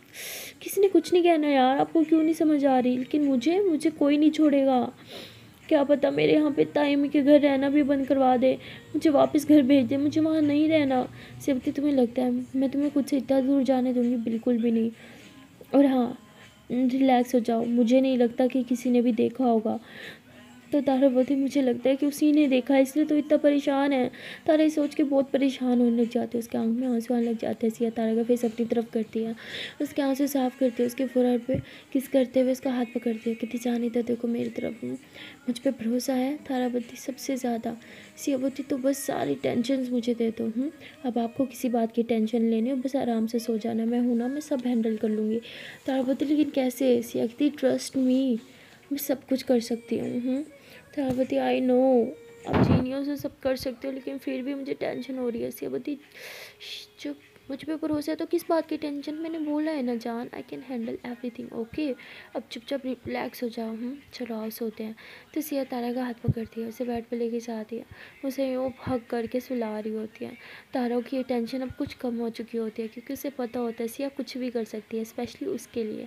किसी ने कुछ नहीं कहना यार, आपको क्यों नहीं समझ आ रही। लेकिन मुझे मुझे कोई नहीं छोड़ेगा, क्या पता मेरे यहाँ पे तायमी के घर रहना भी बंद करवा दे, मुझे वापस घर भेज दे, मुझे वहाँ नहीं रहना। सिर्फ तुम्हें लगता है मैं तुम्हें खुद से इतना दूर जाने दूँगी, बिल्कुल भी नहीं। और हाँ, रिलैक्स हो जाओ, मुझे नहीं लगता कि किसी ने भी देखा होगा। तो तारा बोलती मुझे लगता है कि उसी ने देखा है, इसलिए तो इतना परेशान है। तारा ये सोच के बहुत परेशान होने लग जाती है, उसके आंख में आंसू आने लग जाते हैं। सिया तारा का फेस अपनी तरफ करती है, उसके आंसू साफ करती है, उसके फोरहेड पे किस करते हुए उसका हाथ पकड़ती है, कहती जाने तो देखो मेरी तरफ मुझ पर भरोसा है। तारा बोलती सबसे ज़्यादा। सिया बोलती तो बस सारी टेंशन मुझे दे दो, अब आपको किसी बात की टेंशन लेनी हो, बस आराम से सो जाना, मैं हूँ ना, मैं सब हैंडल कर लूँगी। तारा बोलती लेकिन कैसे। सिया कहती ट्रस्ट मी, मैं सब कुछ कर सकती हूँ। तारावती आई नो आप जीनियो से सब कर सकते हो, लेकिन फिर भी मुझे टेंशन हो रही है। सियावती चुप, मुझ पे भरोसा है तो किस बात की टेंशन, मैंने बोला है ना जान, I can handle everything okay. अब चुपचाप रिलैक्स हो जाओ, हूँ चलो आओ सोते हैं। तो सिया तारा का हाथ पकड़ती है, उसे बेड पे लेके जाती है, उसे यूँ हग करके सुला रही होती है। तारा की ये टेंशन अब कुछ कम हो चुकी होती है, क्योंकि उसे पता होता है सिया कुछ भी कर सकती है, स्पेशली उसके लिए।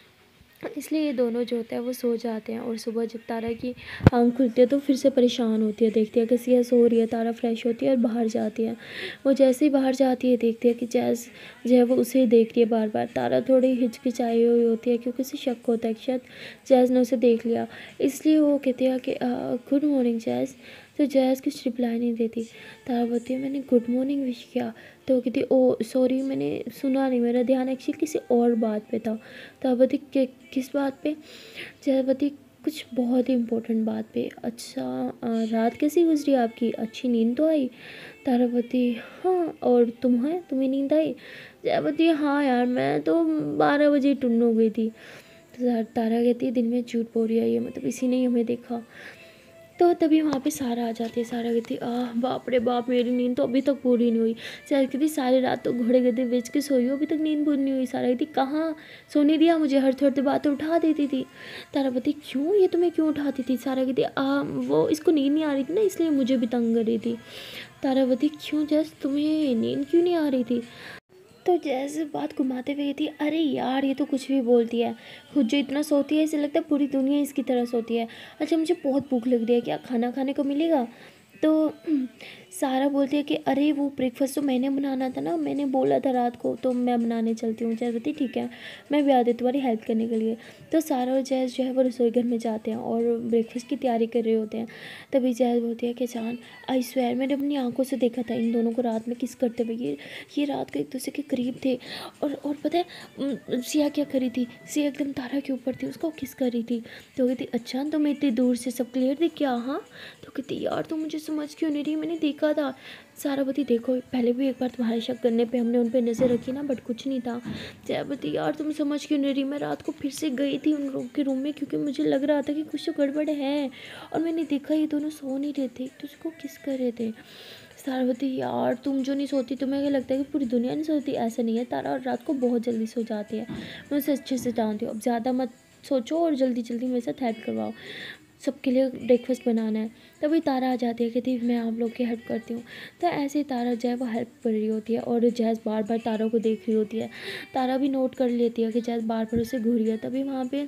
इसलिए ये दोनों जो होता है वो सो जाते हैं। और सुबह जब तारा की आँख खुलती है तो फिर से परेशान होती है, देखती है कि सिया सो रही है। तारा फ्रेश होती है और बाहर जाती है। वो जैसे ही बाहर जाती है देखती है कि जैज़ जो है वो उसे देख रही है बार बार। तारा थोड़ी हिचकिचाई हुई होती है, क्योंकि उसे शक होता है कि शायद जैज़ ने उसे देख लिया, इसलिए वो कहती है कि गुड मॉर्निंग जैज़। तो जैज़ कुछ रिप्लाई नहीं देती। तारा बोलती है मैंने गुड मॉर्निंग विश किया। तो वो कहती ओ सॉरी मैंने सुना नहीं, मेरा ध्यान एक्चुअली किसी और बात पे था। तारावती कि, किस बात पे। जयावती कुछ बहुत ही इम्पोर्टेंट बात पे। अच्छा आ, रात कैसी गुजरी आपकी, अच्छी नींद तो आई। तारावती हाँ, और तुम्हें तुम्हें नींद आई। जयावती हाँ यार मैं तो बारह बजे टुन्न हो गई थी। तो तारा कहती है दिन में झूठ बोल रही है ये, मतलब इसी ने ही हमें देखा। तो तभी वहाँ पे सारा आ जाती है। सारा कहती आह बाप रे बाप, मेरी नींद तो अभी तक पूरी नहीं हुई। सारा कहती सारी रात तो घोड़े गधे बेच के सोई हो, अभी तक नींद पूरी नहीं हुई। सारा कहती कहाँ सोने दिया मुझे, हर थोड़ी बात तो उठा देती थी। तारा कहती क्यों, ये तुम्हें क्यों उठाती थी। सारा कहती आ वो इसको नींद नहीं आ रही थी ना, इसलिए मुझे भी तंग कर रही थी। तारावती क्यों जैस तुम्हें नींद क्यों नहीं आ रही थी। तो जैसे बात घुमाते हुए थी अरे यार ये तो कुछ भी बोलती है, खुद जो इतना सोती है इसे लगता है पूरी दुनिया इसकी तरह सोती है। अच्छा मुझे बहुत भूख लग रही है, क्या खाना खाने को मिलेगा। तो सारा बोलती है कि अरे वो ब्रेकफास्ट तो मैंने बनाना था ना, मैंने बोला था रात को, तो मैं बनाने चलती हूँ। जैज़ बोलती ठीक है, मैं भी आती हूँ तुम्हारी हेल्प करने के लिए। तो सारा और जैज़ जो है वो रसोई घर में जाते हैं और ब्रेकफास्ट की तैयारी कर रहे होते हैं। तभी जैज़ बोलती है कि जान, आई स्वेयर मैंने अपनी आंखों से देखा था इन दोनों को रात में किस करते हुए। ये ये रात को एक दूसरे के करीब थे। और और पता है उम, सिया क्या करी थी, सिया एकदम तारा के ऊपर थी, उसको किस कर रही थी। तो कहती अच्छा तुम्हें इतनी दूर से सब क्लियर दिख गया? हाँ। तो कहती यार तुम मुझे समझ क्यों नहीं रही, मैंने देखा था। सारावती देखो पहले भी एक बार तुम्हारे शक करने पे हमने उन पे नज़र रखी ना, बट कुछ नहीं था। जयावती यार तुम समझ क्यों नहीं रही, मैं रात को फिर से गई थी उन लोग के रूम में क्योंकि मुझे लग रहा था कि कुछ तो गड़बड़ है, और मैंने देखा ये दोनों सो नहीं रहे थे, तो उसको किस कर रहे थे। सारावती यार तुम जो नहीं सोती तुम्हें क्या लगता है कि पूरी दुनिया नहीं सोती? ऐसा नहीं है, तारा और रात को बहुत जल्दी सो जाती है, मैं उसे अच्छे से जानती हूँ। अब ज़्यादा मत सोचो और जल्दी जल्दी मेरे साथ हेल्प करवाओ, सबके लिए ब्रेकफास्ट बनाना है। तभी तारा आ जाती है, कहती मैं आप लोग की हेल्प करती हूँ। तो ऐसे ही तारा जो है वो हेल्प कर रही होती है और जैज़ बार बार तारा को देख रही होती है। तारा भी नोट कर लेती है कि जैज़ बार बार उसे घूर रही है। तभी वहाँ पे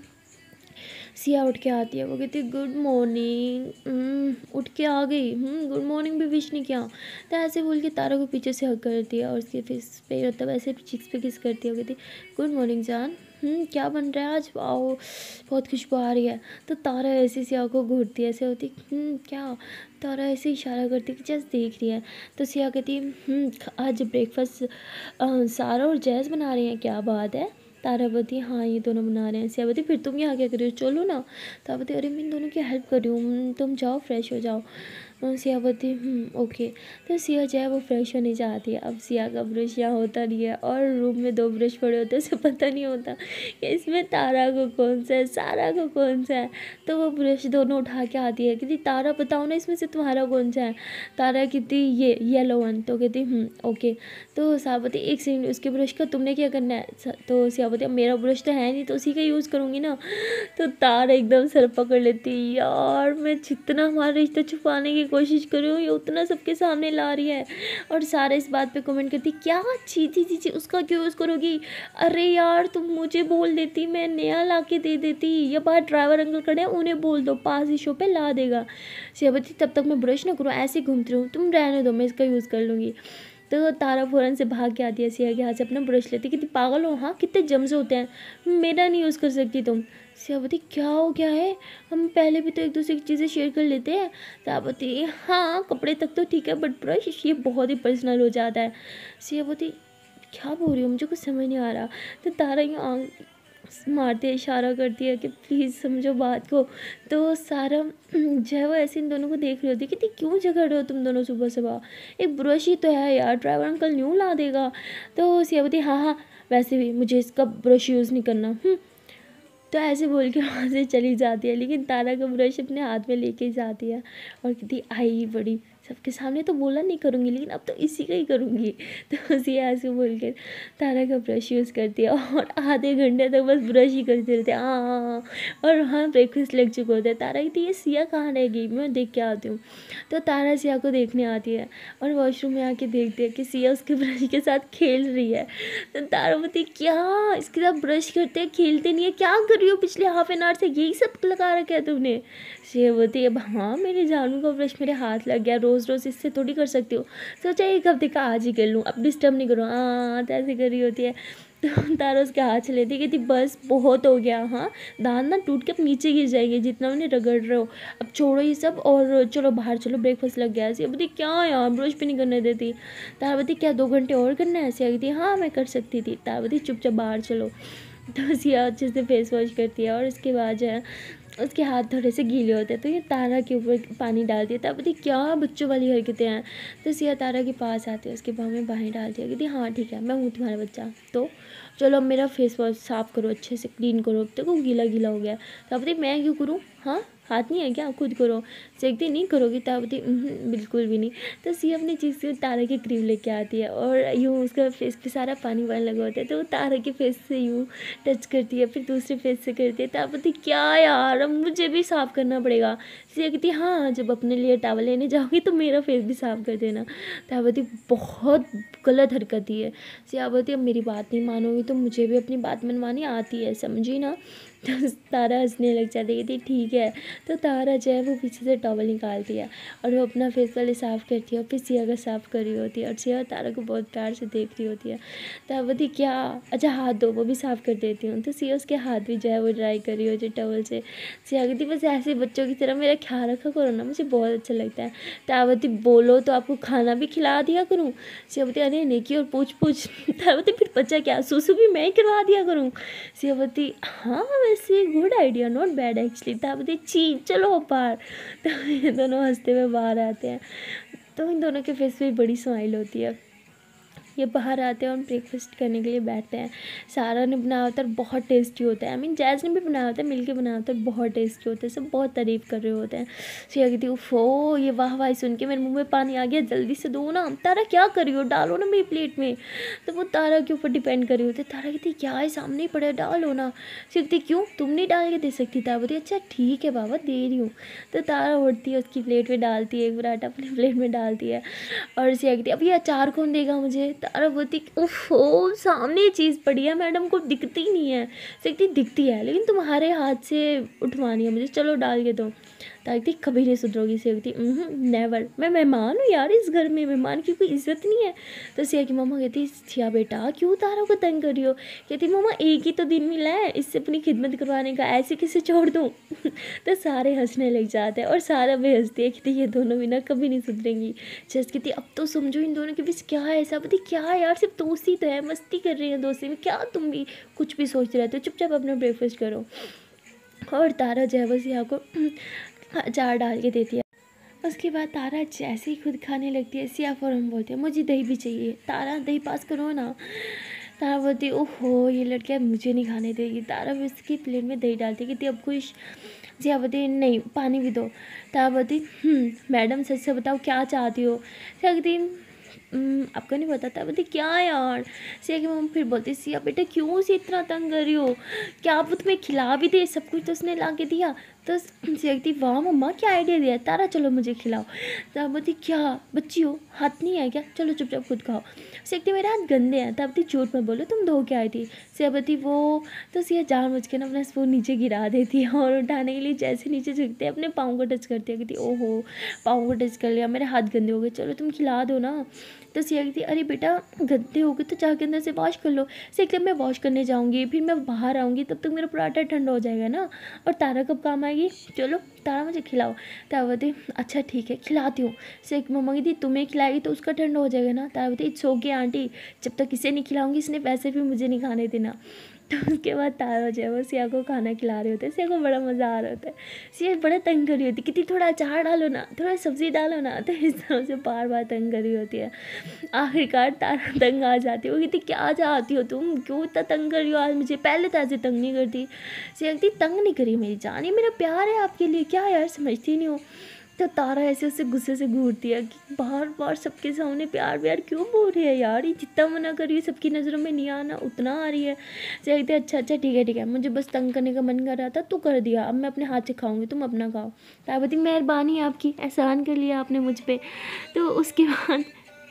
सिया उठ के आती है, वो कहती है गुड मॉर्निंग। उठ के आ गई, गुड मॉर्निंग भी विश नहीं किया। तो ऐसे बोल के तारा को पीछे से हग करती है और उसके फेस पे मतलब ऐसे चिक्स पे किस करती है। वो कहती गुड मॉर्निंग जान, हम्म क्या बन रहा है आज? आओ बहुत खुशबू आ रही है। तो तारा ऐसे सिया को घूरती है, ऐसे होती हम्म क्या? तारा ऐसे इशारा करती कि जैस देख रही है। तो सिया कहती हम्म आज ब्रेकफास्ट सारा और जैस बना रही हैं, क्या बात है? तारावती हाँ ये दोनों बना रहे हैं। सियावती फिर तुम यहाँ क्या कर रही हो, चलो ना। तारावती अरे मैं इन दोनों की हेल्प कर रही हूँ, तुम जाओ फ्रेश हो जाओ। सियावती ओके। तो सिया जो है वो फ्रेश होने जाती है। अब सिया का ब्रश यहाँ होता नहीं है और रूम में दो ब्रश पड़े होते हैं, उसे पता नहीं होता कि इसमें तारा को कौन सा है, सारा को कौन सा है। तो वो ब्रश दोनों उठा के आती है, कहती तारा बताओ ना इसमें से तुम्हारा कौन सा है। तारा कहती ये येलो वन। तो कहती ओके। तो सियावती एक सेकंड उसके ब्रश का तुमने क्या करना है। तो सियावती मेरा ब्रश तो है नहीं तो उसी का यूज़ करूँगी ना। तो तारा एकदम सर पकड़ लेती यार मैं जितना हमारा रिश्ता छुपाने की कोशिश कर रही हूँ ये उतना सबके सामने ला रही है। और सारे इस बात पे कमेंट करती क्या छी छी छी छी उसका क्यों यूज़ करोगी। अरे यार तुम मुझे बोल देती, मैं नया ला के दे देती, या बाहर ड्राइवर अंकल खड़े हैं उन्हें बोल दो पास ही शो पे ला देगा। सियावती तब तक मैं ब्रश ना करूँ, ऐसे घूमती रहूँ, तुम रहने दो मैं इसका यूज़ कर लूँगी। तो तारा फ़ौरन से भाग के आती है, सिया के हाथ से अपना ब्रश लेती, कितनी पागल हो हाँ, कितने जम्स होते हैं, मेरा नहीं यूज़ कर सकती तुम। सियावती क्या हो गया है, हम पहले भी तो एक दूसरे की चीज़ें शेयर कर लेते हैं। सियावती हाँ कपड़े तक तो ठीक है बट ब्रश ये बहुत ही पर्सनल हो जाता है। सियावती क्या बोल रही हो, मुझे कुछ समझ नहीं आ रहा। तो तारा यहाँ मारती है, इशारा करती है कि प्लीज़ समझो बात को। तो सारा जो है वो ऐसे इन दोनों को देख रही होती है कि क्यों झगड़ रहे हो तुम दोनों सुबह सुबह, एक ब्रश ही तो है यार, ड्राइवर अंकल न्यू ला देगा। तो सियावती हाँ हाँ वैसे भी मुझे इसका ब्रश यूज़ नहीं करना। तो ऐसे बोल के वहाँ से चली जाती है, लेकिन तारा का ब्रश अपने हाथ में लेके जाती है और कहती आई बड़ी, सबके सामने तो बोला नहीं करूँगी लेकिन अब तो इसी का ही करूँगी। तो उसी ऐसे बोल के तारा का ब्रश यूज़ करती है और आधे घंटे तक बस ब्रश ही करते रहते हैं। हाँ हाँ हाँ और हाँ ब्रेकफास्ट लग चुका होता है। तारा कहती है सिया कहाँ रह गई, मैं देख के आती हूँ। तो तारा सिया को देखने आती है और वॉशरूम में आके देखती है कि सिया उसके ब्रश के साथ खेल रही है। तो तारा बोलती क्या इसके साथ ब्रश करते हैं खेलते नहीं है, क्या कर रही हो पिछले हाफ एन आवर से, यही सब लगा रखा है तुमने। सिया बोलती है अब हाँ मेरे जानू का ब्रश मेरे हाथ लग गया, रोज़ रोज़ इससे थोड़ी कर सकती हो, सोचा एक हफ्ते का आज ही कर लूँ, अब डिस्टर्ब नहीं करो। हाँ तो ऐसे कर रही होती है। तो तारा उसके हाथ से लेती कहती बस बहुत हो गया, हाँ दांत ना टूट के अब नीचे गिर जाएंगे जितना उन्हें रगड़ रहे हो, अब छोड़ो ये सब और चलो बाहर चलो ब्रेकफास्ट लग गया। ऐसी बोलती क्या यार ब्रश भी नहीं करने देती। तारावती क्या दो घंटे और करना है? ऐसे कहती हाँ मैं कर सकती थी। तारावती चुपचाप बाहर चलो। तो सिया अच्छे से फेस वॉश करती है और उसके बाद जो है उसके हाथ थोड़े से गीले होते हैं तो ये तारा के ऊपर पानी डालती है। तब बोलती क्या बच्चों वाली हरकतें हैं। तो सिया तारा के पास आती है, उसके बाह में बाहें डालती है, कहती हाँ ठीक है मैं हूँ तुम्हारा बच्चा, तो चलो अब मेरा फेस वॉश साफ़ करो, अच्छे से क्लीन करो, अब देखो गीला गीला हो गया। तब बोलती मैं क्यों करूँ, हाँ हाथ नहीं है क्या, खुद करो। सेकती नहीं करोगी? ताबती बिल्कुल भी नहीं। तो सिया अपनी चीज़ से तारा के करीब लेके आती है और यूँ उसका फेस पे सारा पानी वानी लगा होता है तो वो तारा के फेस से यूँ टच करती है, फिर दूसरे फेस से करती है। ताबती क्या यार अब मुझे भी साफ़ करना पड़ेगा। सिया कहती है हाँ जब अपने लिए टावल लेने जाओगी तो मेरा फेस भी साफ़ कर देना। ताबती बहुत गलत हरकत ही है। सिया बोलती अब मेरी बात नहीं मानोगी तो मुझे भी अपनी बात मनवानी आती है, समझी ना। तो तारा हंसने लग जाती है, कहती ठीक है। तो तारा जो है वो पीछे से टॉवल निकालती है और वो अपना फेस पहले साफ़ करती है और फिर सिया का साफ़ कर रही होती है और सिया तारा को बहुत प्यार से देख रही होती है। तारा बोलती क्या, अच्छा हाथ धो, वो भी साफ़ कर देती हूँ। तो सिया उसके हाथ भी जो है वो ड्राई कर रही होती है टॉवल से। सिया कहती बस ऐसे बच्चों की तरह मेरा ख्याल रखा करो ना, मुझे बहुत अच्छा लगता है। तारा बोलती बोलो तो आपको खाना भी खिला दिया करूँ। सिया बोलती अरे नेकी और पूछ पूछ। तारा बोलती फिर बच्चा क्या, सुसु भी मैं ही करवा दिया करूँ। सिया बोलती हाँ वैसे good idea, not bad actually. Tara बोलती ची चलो बाहर। तो ये दोनों हंसते हुए बाहर आते हैं। तो इन दोनों के फेस पे बड़ी स्माइल होती है। ये बाहर आते हैं और ब्रेकफास्ट करने के लिए बैठते हैं। सारा ने बनाया होता है बहुत टेस्टी होता है, आई मीन जैज़ ने भी बनाया होता है, मिलके बनाया होता है, बहुत टेस्टी होता है। सब बहुत तारीफ़ कर रहे होते हैं। सिया कहती उफ़ो ये वाह वाह सुन के मेरे मुंह में पानी आ गया, जल्दी से दो ना। तारा क्या कर रही हो, डालो ना मेरी प्लेट में। तो वो तारा के ऊपर डिपेंड कर रही होती है। तारा कहती क्या है सामने ही पड़ा है, डालो ना। सिया कहती क्यों, तुम नहीं डाल के दे सकती। तारा बोलती अच्छा ठीक है बाबा दे रही हूँ। तो तारा उठती है, उसकी प्लेट में डालती है, एक पराठा अपनी प्लेट में डालती है और सिया कहती अब ये अचार कौन देगा मुझे। तारा बोलती ओहो सामने ये चीज़ पड़ी है, मैडम को दिखती नहीं है। सिया दिखती है लेकिन तुम्हारे हाथ से उठवानी है मुझे, चलो डाल के दो। ताकि कभी नहीं सुधरोगी। सिया कहती नेवर, मैं मेहमान हूँ यार, इस घर में मेहमान की कोई इज्जत नहीं है। तो सिया की मम्मा कहती सिया बेटा क्यों तारा को तंग कर रही हो। कहती मम्मा एक ही तो दिन मिला है, इससे अपनी खिदमत करवाने का, ऐसे किसे छोड़ दूँ। तो सारे हंसने लग जाते हैं और सारा भी हंसती है। कहती ये दोनों भी ना कभी नहीं सुधरेंगी। जैसे कहती अब तो समझो इन दोनों के बीच क्या है ऐसा। पता क्या है यार, सिर्फ दोस्ती तो है, मस्ती कर रही है दोस्ती में, क्या तुम भी कुछ भी सोचते रहते हो, चुपचाप अपना ब्रेकफास्ट करो। और तारा जो है वो सिया को अचार डाल के देती है। उसके बाद तारा जैसे ही खुद खाने लगती है, सिया फ़ौरन बोलती है मुझे दही भी चाहिए। तारा दही पास करो ना। तारा बोलती ओहो ये लड़कियाँ मुझे नहीं खाने देगी। तारा भी उसकी प्लेट में दही डालती कहती अब खुश। सिया बोलती नहीं पानी भी दो। तारा बोलती मैडम सच से बताओ क्या चाहती हो। सिया कहती आपको नहीं पता था। बोलती क्या यार। सिया की मम्मी फिर बोलती सिया बेटा क्यों उसे इतना तंग कर रही हो, क्या आप तुम्हें खिला भी दे, सब कुछ तो उसने ला के दिया। तो सिया कहती वाह मम्मा क्या आइडिया दिया। तारा चलो मुझे खिलाओ। तारा बोलती क्या बच्ची हो, हाथ नहीं है क्या, चलो चुपचाप खुद खाओ। सिया कहती मेरे हाथ गंदे हैं। तब बोलती झूठ मत बोलो, तुम धो के आई थी। सिया बोलती वो तो सिया जानबूझ के ना अपना स्पून नीचे गिरा देती है और उठाने के लिए जैसे नीचे झुकते हैं अपने पाँव को टच करती है। कहती ओहो पाँव को टच कर लिया, मेरे हाथ गंदे हो गए, चलो तुम खिला दो ना। तो सिया कहती अरे बेटा गंदे हो गए तो जाके अंदर से वॉश कर लो। सिया कहती मैं वॉश करने जाऊँगी, फिर मैं बाहर आऊँगी, तब तक मेरा पराठा ठंडा हो जाएगा ना, और तारा कब काम आएगी, चलो तारा मुझे खिलाओ। तारा बोलती अच्छा ठीक है खिलाती हूँ। सिया की मम्मा कहती तुम्हें खिलाएगी तो उसका ठंडा हो जाएगा ना। तारा बोलती इट्स ओके आंटी, जब तक इसे नहीं खिलाऊंगी इसने वैसे भी मुझे नहीं खाने देना। तो उसके बाद तारा जो है वो सिया को खाना खिला रहे होते हैं। सिया को बड़ा मज़ा आ रहा होता है। सिया बड़ा तंग कर रही होती है, कितनी थोड़ा अचार डालो ना, थोड़ा सब्ज़ी डालो ना। तो इस तरह से बार बार तंग कर रही होती है। आखिरकार तारा तंग आ जाती है। वो कहती क्या चाहती हो तुम, क्यों इतना तंग कर रही हो आज मुझे, पहले तो ऐसे तंग नहीं करती। सिया कहती तंग नहीं करी मेरी जान, ये मेरा प्यार है आपके लिए, क्या यार समझती नहीं हो। तो तारा ऐसे उससे गुस्से से घूरती है कि बार बार सबके सामने प्यार प्यार क्यों बोल रही है यार, ये जितना मना कर रही है सबकी नज़रों में नहीं आना उतना आ रही है। सिया कहती अच्छा अच्छा ठीक है ठीक है, मुझे बस तंग करने का मन कर रहा था तो कर दिया, अब मैं अपने हाथ से खाऊंगी, तुम अपना खाओ। तारा बोलती मेहरबानी आपकी, एहसान कर लिया आपने मुझ पर। तो उसके बाद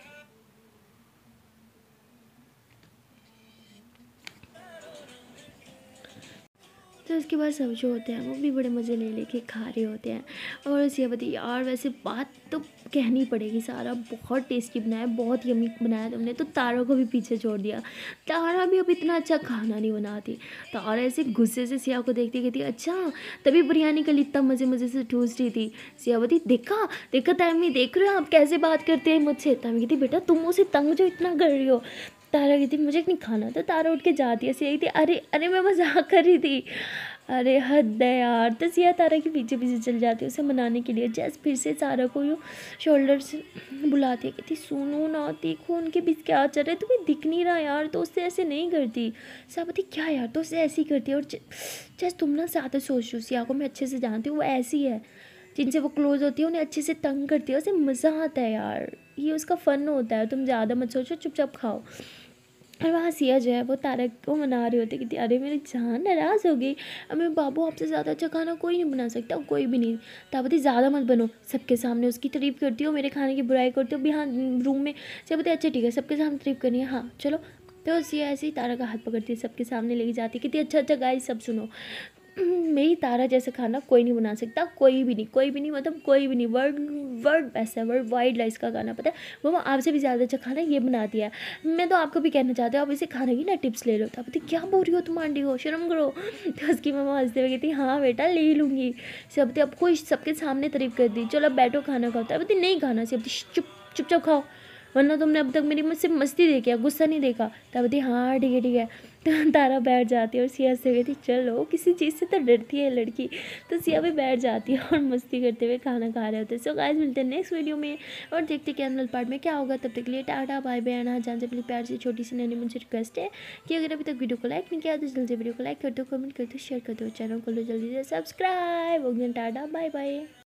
तो उसके बाद सब जो होते हैं वो भी बड़े मज़े ले लेके खा रहे होते हैं। और सिया बोलती यार वैसे बात तो कहनी पड़ेगी, सारा बहुत टेस्टी बनाया, बहुत यम्मी बनाया तुमने। तो तारा को भी पीछे छोड़ दिया, तारा भी अब इतना अच्छा खाना नहीं बनाती। तारा ऐसे गुस्से से सिया को देखती कहती अच्छा तभी बिरयानी कल इतना मज़े मज़े से ठूस रही थी। सिया बोलती देखा देखा तैमी, देख रहे हो आप कैसे बात करते हैं मुझसे। तैमी कहती बेटा तुम उसे तंग जो इतना कर रही हो। तारा कहती मुझे नहीं खाना। तो तारा उठ के जाती है। सिया कहती अरे अरे मैं मजाक कर रही थी। अरे हद है यार। तो सिया तारा के पीछे पीछे चल जाती है उसे मनाने के लिए। जैस फिर से तारा को यूँ शोल्डर से बुलाती है, कहती सुनो ना देखो उनके बीच क्या चल रहा है, तुम्हें दिख नहीं रहा यार, तो उससे ऐसे नहीं करती। सिया बोलती क्या यार, तो उससे ऐसी करती है। और जैस तुम ना ज़्यादा सोच लो, सिया को मैं अच्छे से जानती हूँ, वो ऐसी है, जिनसे वो क्लोज होती है उन्हें अच्छे से तंग करती है, उसे मज़ा आता है यार, ये उसका फ़न होता है, तुम ज़्यादा मत सोचो, चुपचाप खाओ। और वहाँ सिया जो है वो तारा को मना रही होती है कि अरे मेरी जान नाराज़ हो गई, अब मैं बाबू आपसे ज़्यादा अच्छा खाना कोई नहीं बना सकता, कोई भी नहीं। ताबती ज़्यादा मत बनो, सबके सामने उसकी तारीफ़ करती हो, मेरे खाने की बुराई करती हो यहाँ रूम में। सिया बोलती अच्छा ठीक है सबके सामने तारीफ़ करनी है, हाँ चलो। तो सिया ऐसे ही तारा का हाथ पकड़ती है, सबके सामने लेके जाती है, कहती अच्छा अच्छा गाइस सब सुनो, मेरी तारा जैसा खाना कोई नहीं बना सकता, कोई भी नहीं, कोई भी नहीं, मतलब कोई भी नहीं। वर्ल्ड वर्ल्ड बेस्ट है, वर्ल्ड वाइड लाइस का खाना पता है वो आपसे भी ज़्यादा अच्छा खाना ये बनाती है। मैं तो आपको भी कहना चाहती हूँ आप इसे खाने की ना टिप्स ले लो। तो बोलती क्या बोल रही हो तुम आंटी हो, शर्म करो। तो उसकी मम्मा हंसते हुए कहती हाँ बेटा ले लूँगी। सब अब खुश, सबके सामने तारीफ कर दी, चलो अब बैठो खाना खाओ। तो बोलती नहीं खाना, से चुप चुपचाप खाओ, वरना तुमने अब तक मेरी मुझसे मस्ती देखी है, गुस्सा नहीं देखा। तब बोलती हाँ ठीक है ठीक है। तो तारा बैठ जाती है और सिया से कहती चलो किसी चीज़ से तो डरती है लड़की। तो सिया भी बैठ जाती है और मस्ती करते हुए खाना खा रहे होते हैं। सो गाइस मिलते हैं नेक्स्ट वीडियो में और देखते हैं कि पार्ट में क्या होगा। तब तक के लिए टाटा बाय बाय। ना जान से पहले प्यार से छोटी सी नैनी मुझसे रिक्वेस्ट है कि अगर अभी तक वीडियो को लाइक नहीं किया तो जल्दी वीडियो को लाइक कर दो, कमेंट कर दो, शेयर कर दो, चैनल को लो जल्दी से सब्सक्राइब। Tata bye bye.